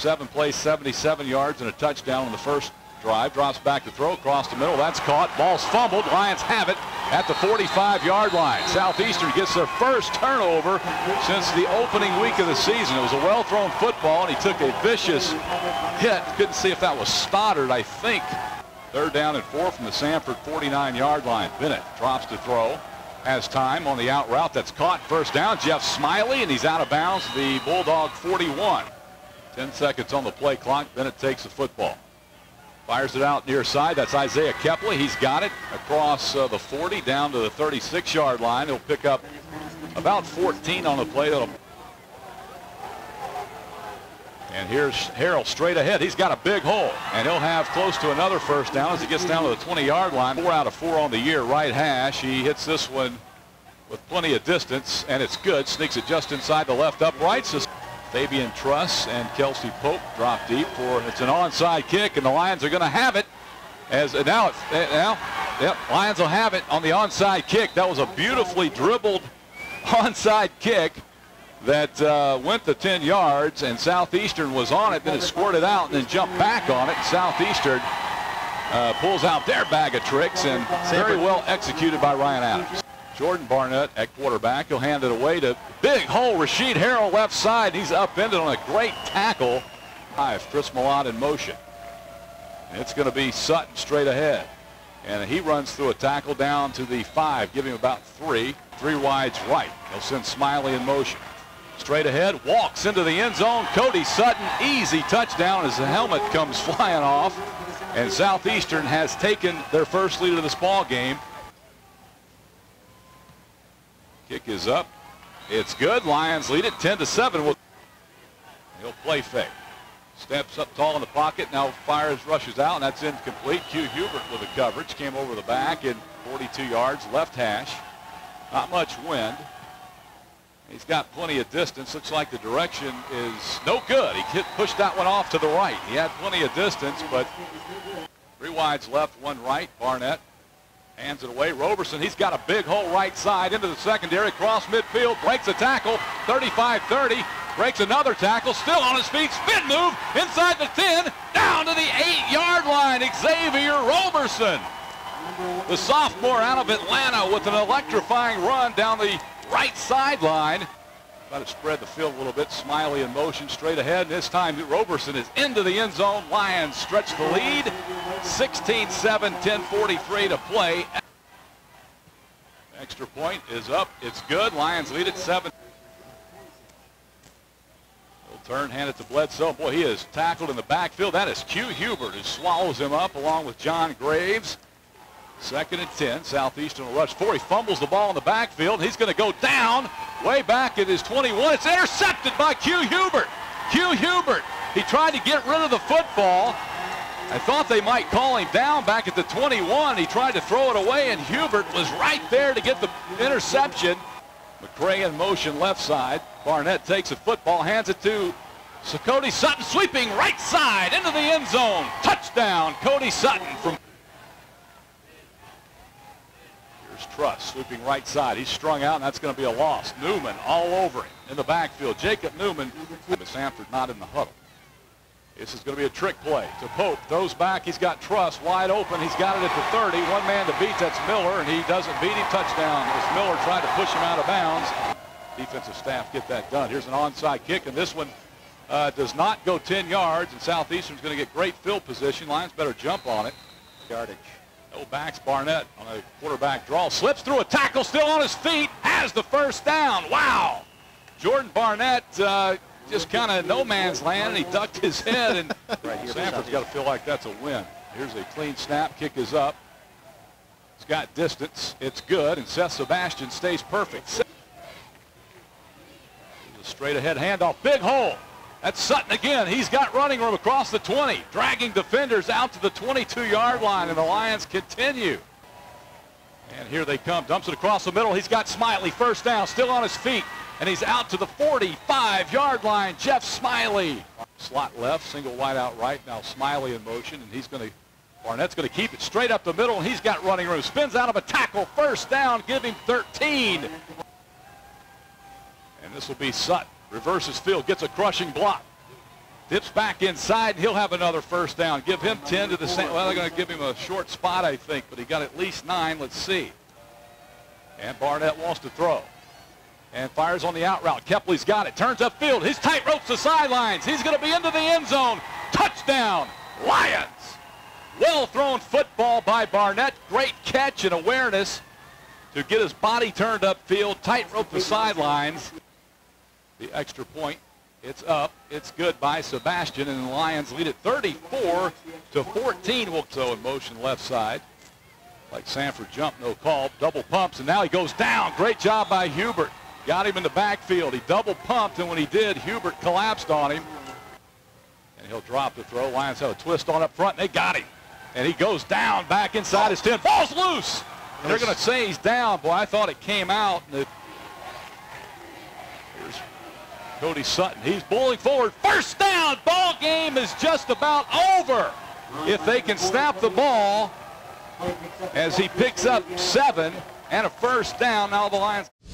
7 plays, 77 yards and a touchdown on the first drive. Drops back to throw across the middle. That's caught. Ball's fumbled. Lions have it at the 45-yard line. Southeastern gets their first turnover since the opening week of the season. It was a well-thrown football, and he took a vicious hit. Couldn't see if that was Stoddard, I think. 3rd down and 4 from the Samford 49-yard line. Bennett drops to throw. Has time on the out route. That's caught. First down. Jeff Smiley, and he's out of bounds. The Bulldog 41. 10 seconds on the play clock. Bennett takes the football. Fires it out near side. That's Isaiah Kepley. He's got it across the 40 down to the 36-yard line. He'll pick up about 14 on the play. And here's Harrell straight ahead. He's got a big hole, and he'll have close to another first down as he gets down to the 20-yard line. 4 out of 4 on the year. Right hash. He hits this one with plenty of distance, and it's good. Sneaks it just inside the left upright. So Fabian Truss and Kelsey Pope drop deep for it's an onside kick, and the Lions are going to have it. Lions will have it on the onside kick. That was a beautifully dribbled onside kick that went the 10 yards, and Southeastern was on it. Then it squirted out and then jumped back on it. Southeastern pulls out their bag of tricks, and very well executed by Ryan Adams. Jordan Barnett at quarterback. He'll hand it away to big hole. Rasheed Harrell left side. He's upended on a great tackle. Chris Millot in motion. And it's going to be Sutton straight ahead. And he runs through a tackle down to the 5, giving him about 3. 3 wides right. He'll send Smiley in motion. Straight ahead, walks into the end zone. Cody Sutton, easy touchdown as the helmet comes flying off. And Southeastern has taken their first lead of this ball game. Kick is up. It's good. Lions lead it 10-7. He'll play fake. Steps up tall in the pocket. Now fires, rushes out, and that's incomplete. Q Hubert with the coverage. Came over the back and 42 yards. Left hash. Not much wind. He's got plenty of distance. Looks like the direction is no good. He pushed that one off to the right. He had plenty of distance, but 3 wides left, 1 right. Barnett hands it away. Roberson, he's got a big hole right side into the secondary. Cross midfield, breaks a tackle. 35-30, breaks another tackle. Still on his feet. Spin move inside the 10, down to the 8-yard line. Xavier Roberson, the sophomore out of Atlanta, with an electrifying run down the right sideline. Try to spread the field a little bit. Smiley in motion straight ahead. This time Roberson is into the end zone. Lions stretch the lead. 16-7, 10:43 to play. Extra point is up. It's good. Lions lead at 7. He'll turn, hand it to Bledsoe. Boy, he is tackled in the backfield. That is Q Hubert who swallows him up along with John Graves. 2nd and 10. Southeastern will rush 4. He fumbles the ball in the backfield. He's going to go down way back at his 21. It's intercepted by Q Hubert. Q Hubert. He tried to get rid of the football. I thought they might call him down back at the 21. He tried to throw it away, and Hubert was right there to get the interception. McCray in motion left side. Barnett takes the football, hands it to Cody Sutton, sweeping right side into the end zone. Touchdown, Cody Sutton from... Truss sweeping right side. He's strung out, and that's going to be a loss. Newman all over him in the backfield. Jacob Newman, but Samford not in the huddle. This is going to be a trick play to Pope. Throws back. He's got Truss wide open. He's got it at the 30. 1 man to beat. That's Miller, and he doesn't beat him. Touchdown. As Miller tried to push him out of bounds. Defensive staff get that done. Here's an onside kick, and this one does not go 10 yards, and Southeastern's going to get great field position. Lions better jump on it. Yardage. No backs. Barnett on a quarterback draw. Slips through a tackle, still on his feet. Has the first down. Wow. Jordan Barnett just kind of no man's land, and he ducked his head. And Samford's got to feel like that's a win. Here's a clean snap. Kick is up. It's got distance. It's good, and Seth Sebastian stays perfect. A straight ahead handoff. Big hole. That's Sutton again. He's got running room across the 20, dragging defenders out to the 22-yard line, and the Lions continue. And here they come. Dumps it across the middle. He's got Smiley. First down, still on his feet, and he's out to the 45-yard line. Jeff Smiley. Slot left, single wide out right. Now Smiley in motion, and he's going to, Barnett's going to keep it straight up the middle, and he's got running room. Spins out of a tackle. First down, give him 13. And this will be Sutton. Reverses field, gets a crushing block. Dips back inside, and he'll have another first down. Give him 10 to the same. Well, they're going to give him a short spot, I think, but he got at least 9. Let's see. And Barnett wants to throw. And fires on the out route. Kepley's got it. Turns upfield. He's tight ropes the sidelines. He's going to be into the end zone. Touchdown, Lions. Well thrown football by Barnett. Great catch and awareness to get his body turned upfield. Tight rope the sidelines. The extra point. It's up. It's good by Sebastian, and the Lions lead it 34-14. So in motion left side. Like Samford jump, no call. Double pumps, and now he goes down. Great job by Hubert. Got him in the backfield. He double pumped, and when he did, Hubert collapsed on him. And he'll drop the throw. Lions have a twist on up front, and they got him. And he goes down back inside his 10. Ball's loose. And they're going to say he's down. Boy, I thought it came out. And here's Cody Sutton. He's bowling forward. First down. Ball game is just about over. If they can snap the ball as he picks up 7 and a first down. Now the Lions.